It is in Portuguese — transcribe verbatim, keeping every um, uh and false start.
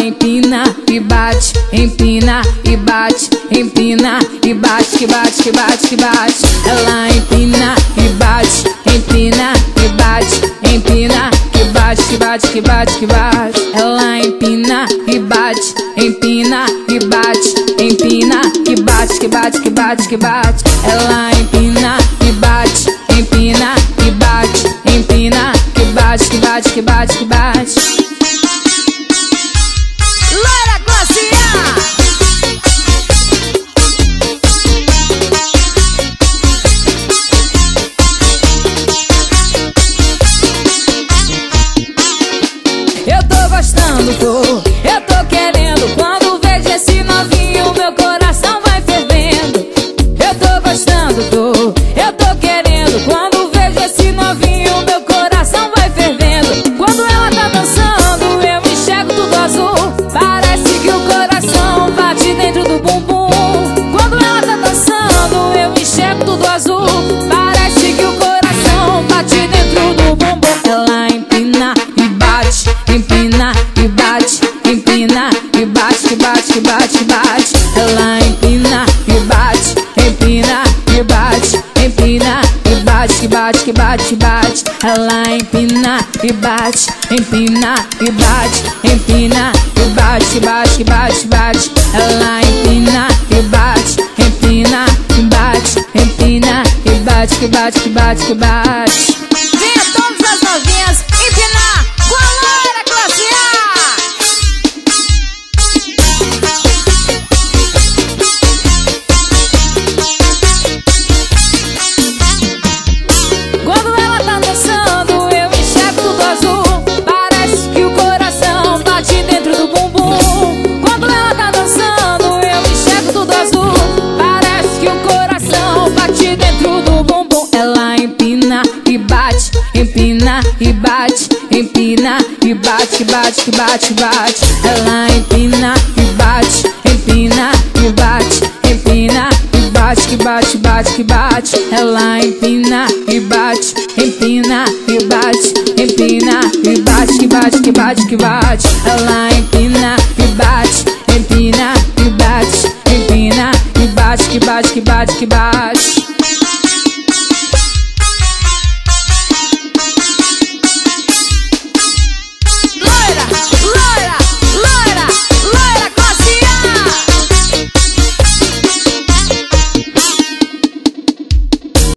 empina e bate, empina e bate, empina e bate, que bate, que bate, que bate. Ela empina e bate, empina e bate, empina e bate, que bate, que bate, que bate. Ela empina e bate, empina e bate, empina e bate, que bate, que bate, que bate. Ela empina e bate, empina e bate, empina e bate, que bate, que bate, que bate. Loira Classe A! Eu tô gostando, tô, eu tô querendo. Quando vejo esse novinho, meu coração vai fervendo. Eu tô gostando, tô, eu tô querendo. Quando vejo esse novinho, meu coração vai fervendo. Quando ela tá dançando, eu enxergo tudo azul. Parece que o coração bate dentro do bumbum. Quando ela tá dançando, eu enxergo tudo azul. Parece que o coração bate dentro do bumbum. Ela empina e bate, empina e bate, empina e bate, que bate, que bate, que bate. Ela empina e bate, empina e bate, empina e bate, que bate, que bate, que bate. Ela empina e bate, empina e bate, empina e bate, que bate, que bate, que bate. Ela empina e bate, empina e bate, empina e bate, que bate, que bate, que bate. Venha todas as novinhas empinar com a Loira Classe Quando ela tá dançando, eu enxergo tudo azul. Parece que o coração bate dentro do bumbum. Quando ela tá dançando, eu enxergo tudo azul. Parece que o coração bate dentro do bumbum. Ela empina e bate, empina e bate, empina e bate, que bate, que bate, que bate. Ela empina e bate, empina e bate, empina e bate, que bate, bate, que bate. Ela empina e bate, empina e bate, empina e bate, que bate, que bate, que bate. Ela